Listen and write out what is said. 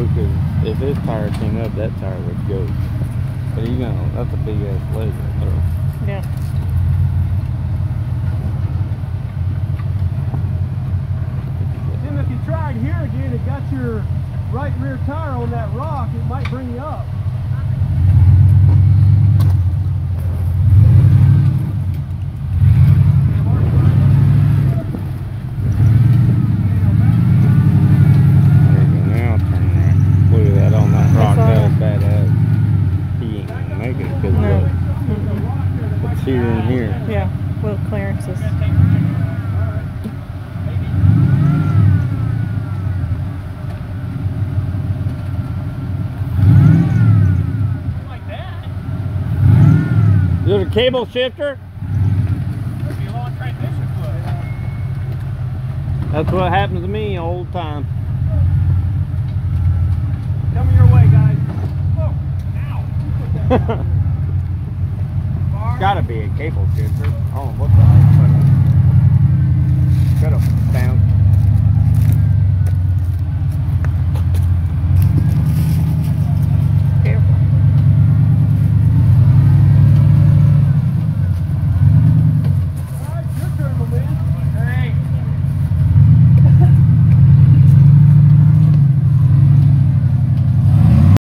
because if this tire came up, that tire would go. But you know, that's a big ass leg right there. Yeah. Tim, if you tried here again and got your right rear tire on that rock, it might bring you up. Here and here. Yeah, little clearances. Like that. Is it a cable shifter? Must be a long transmission foot. That's what happens to me all the time. Coming your way, guys. Oh, ow. You put that down. Gotta be a cable shifter. I don't know what the heck.